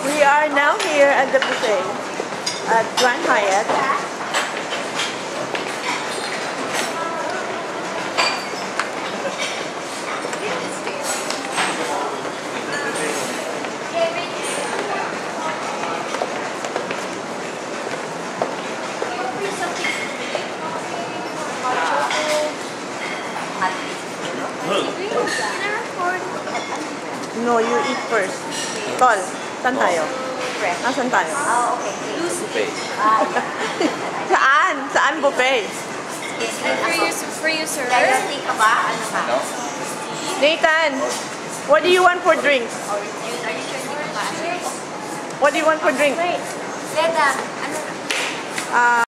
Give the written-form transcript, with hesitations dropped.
We are now here at the buffet at Grand Hyatt. No, you eat first. Tol, saan tayo? Nasaan tayo? Oh, okay. Buffet. Saan? Saan buffet? For you, sir. Kaya hindi ka ba? Ano ka? No? Nathan, what do you want for drinks? Are you sure hindi ka ba? What do you want for drinks? Leda, ano na?